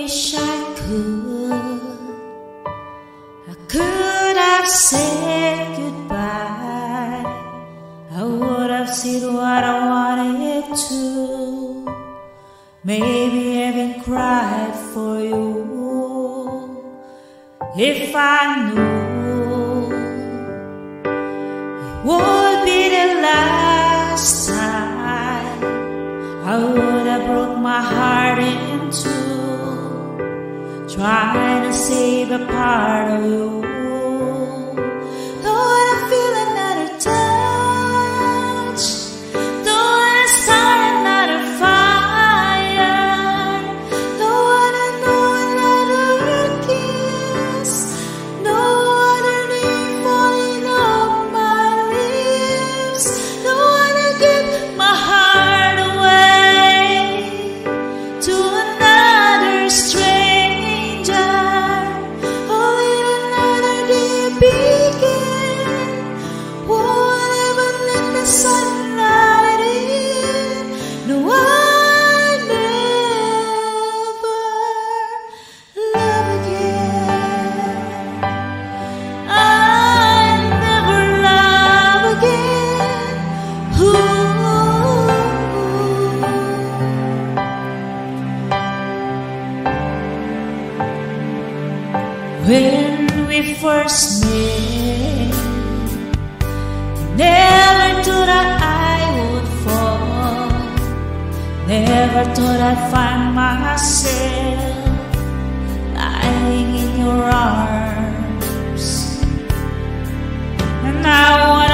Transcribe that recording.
wish I could have said goodbye. I would have said what I wanted to. Maybe even cried for you. If I knew it would be the last time, I would have broke my heart in two, trying to save a part of you. Don't wanna feel another touch, don't wanna start another fire, don't wanna know another kiss, no other name falling off my lips. Don't wanna give my heart away to another stranger. Only another day begin. Won't even let the sunlight in. No, I never love again. I never love again. Ooh. When we first met, never thought that I would fall. Never thought I'd find myself lying in your arms. And I want